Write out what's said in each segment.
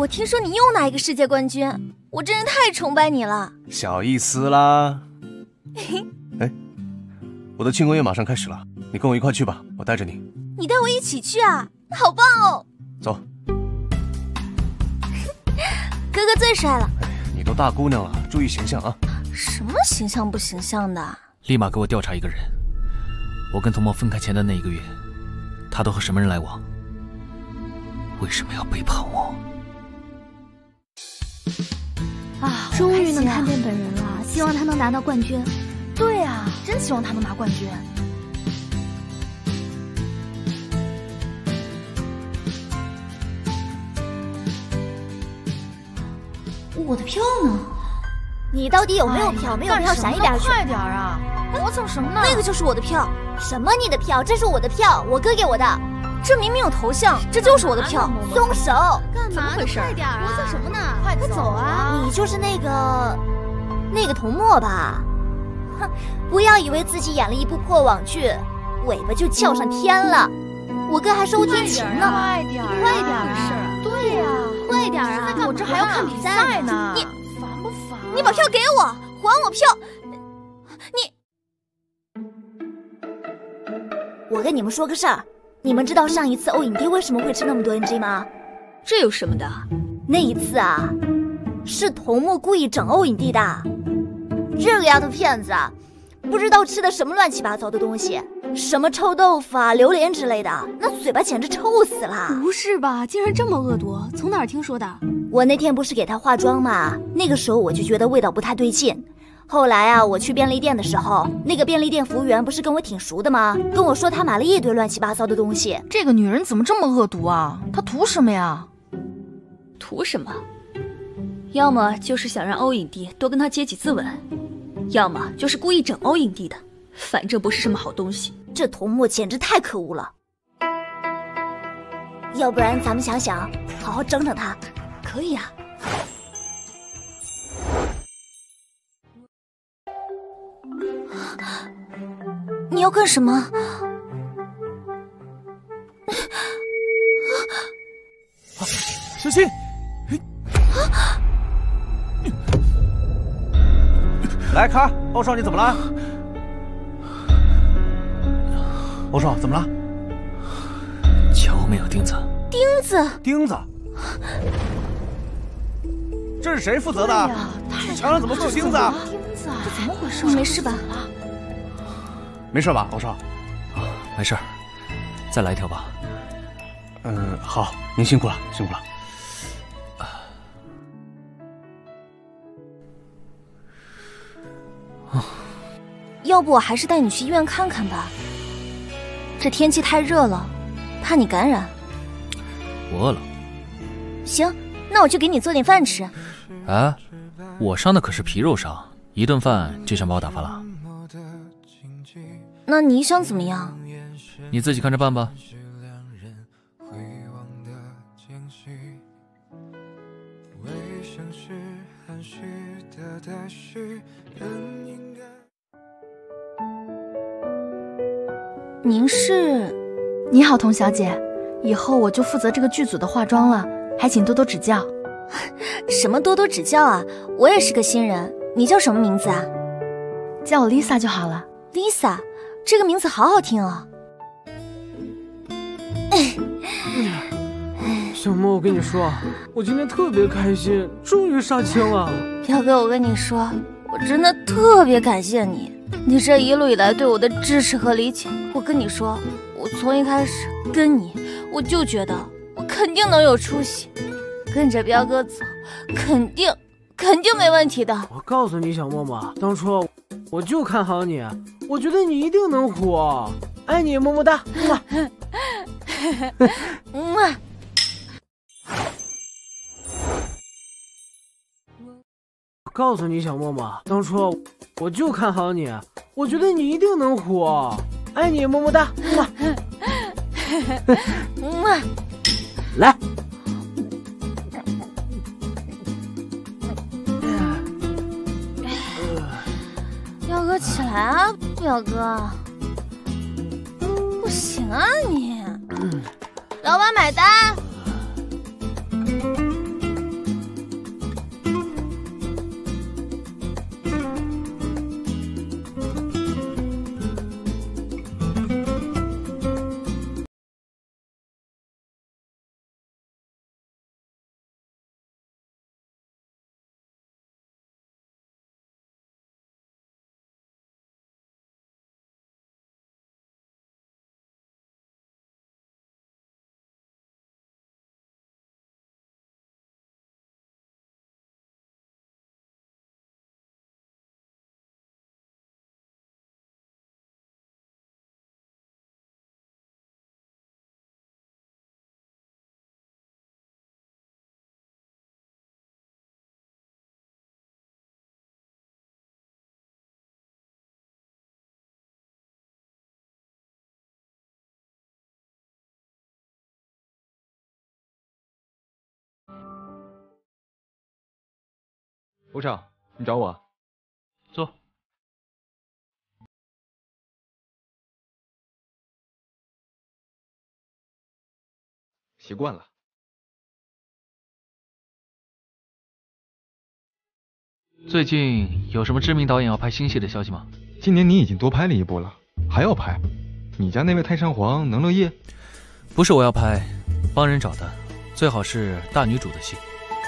我听说你又拿一个世界冠军，我真是太崇拜你了。 小意思啦。哎，我的庆功宴马上开始了，你跟我一块去吧，我带着你。 你带我一起去啊？好棒哦！ 走。 哥哥最帅了。 哎，你都大姑娘了，注意形象啊。 什么形象不形象的？ 立马给我调查一个人。我跟童墨分开前的那1个月，他都和什么人来往？为什么要背叛我？ 啊，终于能看见本人了，希望他能拿到冠军。 对啊，真希望他能拿冠军。我的票呢？ 你到底有没有票？没有票闪一边去！ 快点啊！磨蹭什么呢？那个就是我的票。 什么你的票？这是我的票，我哥给我的。 这明明有头像，这就是我的票。 松手！ 干嘛？怎么回事？ 快点啊！ 磨蹭什么呢？ 快走啊！你就是那个童墨吧？哼，不要以为自己演了一部破网剧，尾巴就翘上天了。我哥还收天晴呢。 快点啊！ 对呀，快点啊！ 我这还要看比赛呢。你烦不烦？ 你把票给我，还我票！ 我跟你们说个事儿，你们知道上一次欧影帝为什么会吃那么多 NG 吗？ 这有什么的？ 那一次啊，是童墨故意整欧影帝的。这个丫头片子啊，不知道吃的什么乱七八糟的东西，什么臭豆腐啊、榴莲之类的，那嘴巴简直臭死了。 不是吧，竟然这么恶毒？从哪儿听说的？ 我那天不是给她化妆嘛，那个时候我就觉得味道不太对劲。后来啊，我去便利店的时候，那个便利店服务员不是跟我挺熟的吗？跟我说他买了一堆乱七八糟的东西。 这个女人怎么这么恶毒啊？她图什么呀？ 图什么？要么就是想让欧影帝多跟她接几次吻，要么就是故意整欧影帝的，反正不是什么好东西。 这童墨简直太可恶了。要不然咱们想想，好好整整他。 可以啊。 你要干什么？ 小心！来，卡，欧少，你怎么了？欧少，怎么了？ 墙后面有钉子。 钉子？这是谁负责的？墙上怎么会有钉子啊？ 这怎么回事？ 你没事吧？ 没事吧，欧少？ 没事儿，再来一条吧。 好，您辛苦了，辛苦了。 要不我还是带你去医院看看吧。这天气太热了，怕你感染。 我饿了。 行，那我就给你做点饭吃。 啊，我伤的可是皮肉伤，一顿饭就想把我打发了？ 那你想怎么样？ 你自己看着办吧。 您是？ 你好，童小姐，以后我就负责这个剧组的化妆了，还请多多指教。 什么多多指教啊？我也是个新人，你叫什么名字啊？ 叫我 Lisa 就好了。 Lisa， 这个名字好好听哦。 小莫，我跟你说，我今天特别开心，终于杀青了。 彪哥，我跟你说，我真的特别感谢你，你这一路以来对我的支持和理解。我跟你说，我从一开始跟你，我就觉得我肯定能有出息，跟着彪哥走，肯定没问题的。 我告诉你，小默默，当初我就看好你，我觉得你一定能火。爱你，么么哒。告诉你，小默默，当初我就看好你，我觉得你一定能火。爱你，么么哒。来， 彪哥起来啊，彪哥，不行啊你。老板买单。 欧少，你找我？ 坐。 习惯了。 最近有什么知名导演要拍新戏的消息吗？ 今年你已经多拍了一部了，还要拍？你家那位太上皇能乐业？ 不是我要拍，帮人找的，最好是大女主的戏。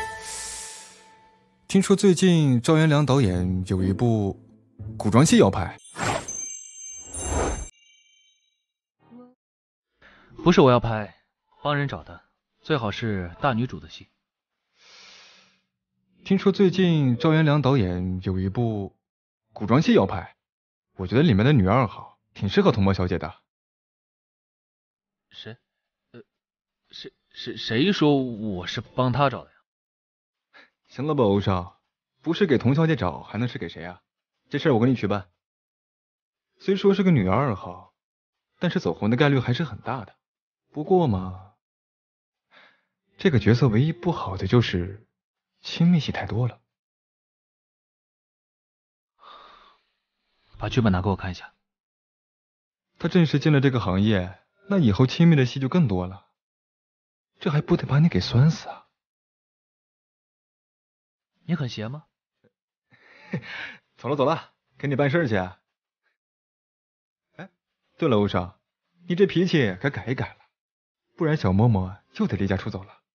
听说最近赵元良导演有一部古装戏要拍。 不是我要拍，帮人找的，最好是大女主的戏。 听说最近赵元良导演有一部古装戏要拍，我觉得里面的女二号挺适合童墨小姐的。 谁说我是帮他找的呀？ 行了吧，欧少，不是给童小姐找，还能是给谁啊？这事儿我跟你去办。虽说是个女二号，但是走红的概率还是很大的。不过嘛，这个角色唯一不好的就是亲密戏太多了。 把剧本拿给我看一下。 他正式进了这个行业，那以后亲密的戏就更多了，这还不得把你给酸死啊？ 你很闲吗？ 走了，给你办事去。哎，对了，欧少，你这脾气该改一改了，不然小嬷嬷就得离家出走了。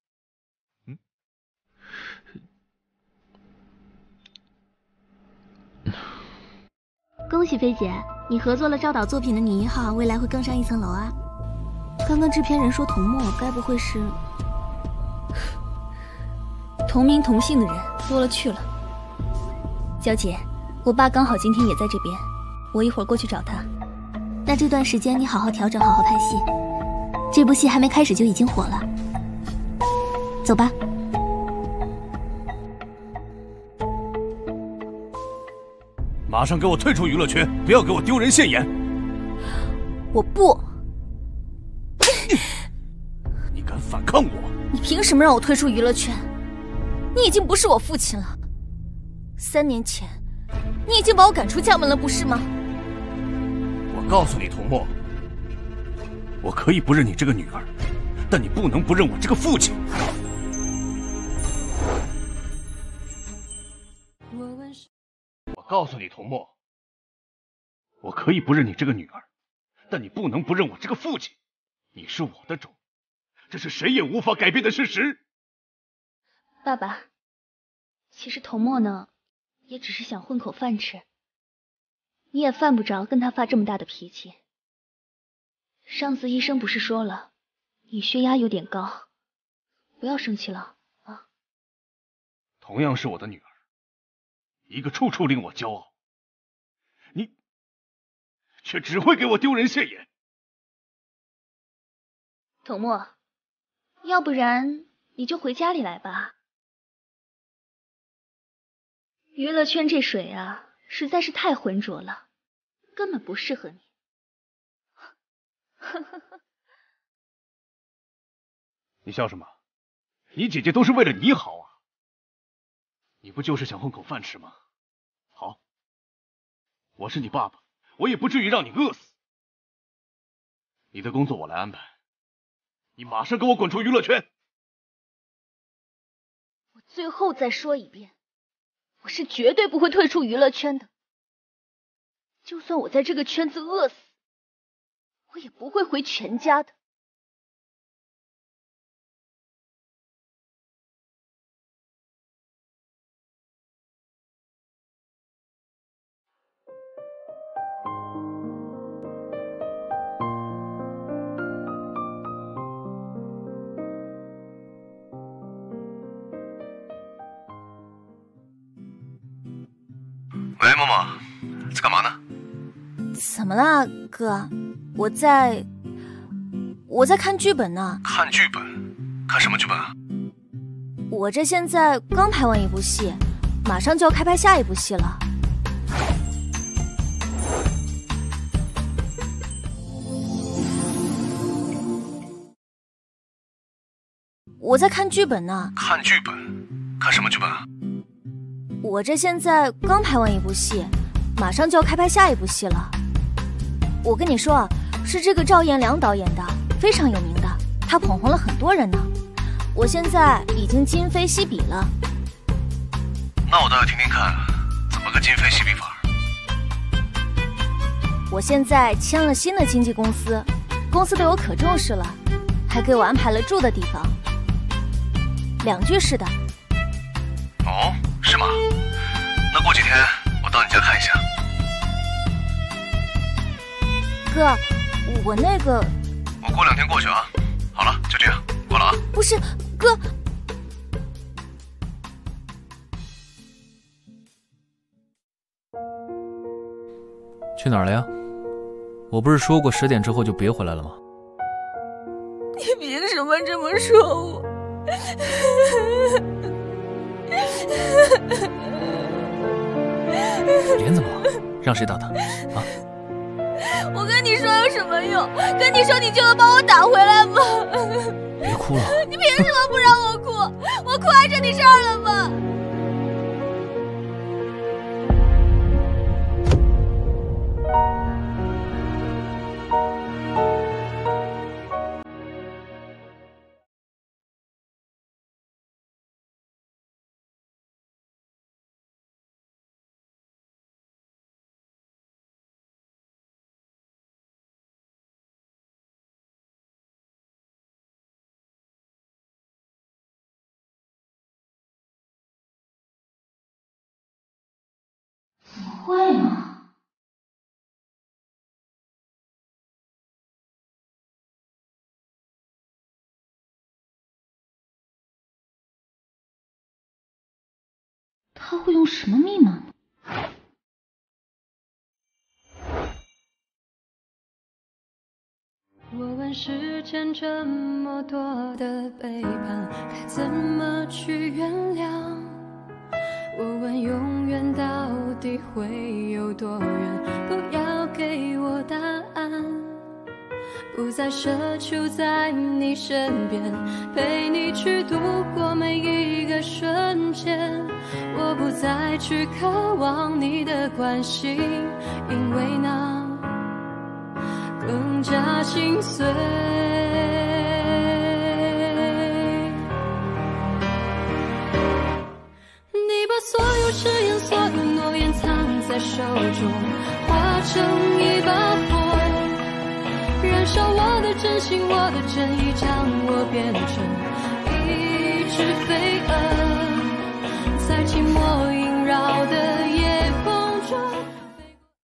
恭喜菲姐，你合作了赵导作品的女一号，未来会更上一层楼啊！ 刚刚制片人说童墨，该不会是同名同姓的人多了去了。小姐，我爸刚好今天也在这边，我一会儿过去找他。 那这段时间你好好调整，好好拍戏。这部戏还没开始就已经火了，走吧。 马上给我退出娱乐圈，不要给我丢人现眼！ 我不。 你敢反抗我？ 你凭什么让我退出娱乐圈？你已经不是我父亲了。3年前，你已经把我赶出家门了，不是吗？ 我告诉你，童墨，我可以不认你这个女儿，但你不能不认我这个父亲。我告诉你，童墨，我可以不认你这个女儿，但你不能不认我这个父亲。你是我的种，这是谁也无法改变的事实。 爸爸，其实童墨呢，也只是想混口饭吃，你也犯不着跟他发这么大的脾气。上次医生不是说了，你血压有点高，不要生气了啊。 同样是我的女儿，一个处处令我骄傲，你却只会给我丢人现眼。 童墨，要不然你就回家里来吧。娱乐圈这水啊，实在是太浑浊了，根本不适合你。 你笑什么？你姐姐都是为了你好啊！你不就是想混口饭吃吗？好，我是你爸爸，我也不至于让你饿死。你的工作我来安排，你马上给我滚出娱乐圈！ 我最后再说一遍，我是绝对不会退出娱乐圈的。就算我在这个圈子饿死，我也不会回全家的。 喂，默默，在干嘛呢？ 怎么了，哥？我在看剧本呢。 看剧本？看什么剧本啊？ 我这现在刚拍完一部戏，马上就要开拍下一部戏了。我在看剧本呢。 看剧本？看什么剧本啊？ 我这现在刚拍完一部戏，马上就要开拍下一部戏了。我跟你说啊，是这个赵彦良导演的，非常有名的，他捧红了很多人呢。我现在已经今非昔比了。 那我倒要听听看，怎么个今非昔比法？ 我现在签了新的经纪公司，公司对我可重视了，还给我安排了住的地方，2居室的。 哦，是吗？那过几天我到你家看一下。 哥，我那个…… 我过2天过去啊。好了，就这样，挂了啊。 不是，哥。 去哪儿了呀？我不是说过10点之后就别回来了吗？ 你凭什么这么说我？ 脸怎么了？让谁打的？啊？ 我跟你说有什么用？跟你说你就能把我打回来吗？ 别哭了。 你凭什么不让我哭？我哭还成你事儿了吗？ 怎么会呢？他会用什么密码呢？ 我问世间这么多的背叛，该怎么去原谅？我问永远到底会有多远？不要给我答案，不再奢求在你身边，陪你去度过每一个瞬间。我不再去渴望你的关心，因为那更加心碎。你把所有誓言、所有诺言藏在手中，化成一把火，燃烧我的真心、我的真意，将我变成一只飞